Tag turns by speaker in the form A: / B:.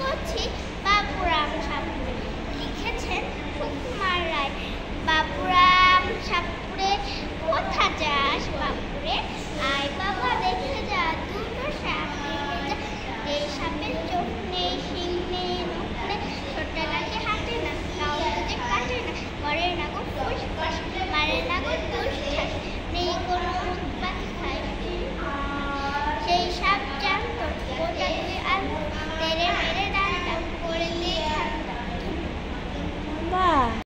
A: করছি বাবুরাম সাপুড়ে, লিখেছেন সুকুমার রায়। বাবুরাম সাপুড়ে কোথা যাস বাপুরে, আয় বাবা দেখে যা দুটো সাপ যা। এই সাপের চোখ নেই, শিং নেই, মুখ নেই, ছোট্ট নাকি হাঁটে না, কাউকে যে কাটে না, করে না গো ফুসফাস, মারে না গো টুস ঠাস, নেই কোনো উৎপাত খায়। সেই সাপ জানতো কোথা থেকে আনতো, তেরে মেরে ডালটা করে দিয়ে ঠান্ডা।
B: বাহ!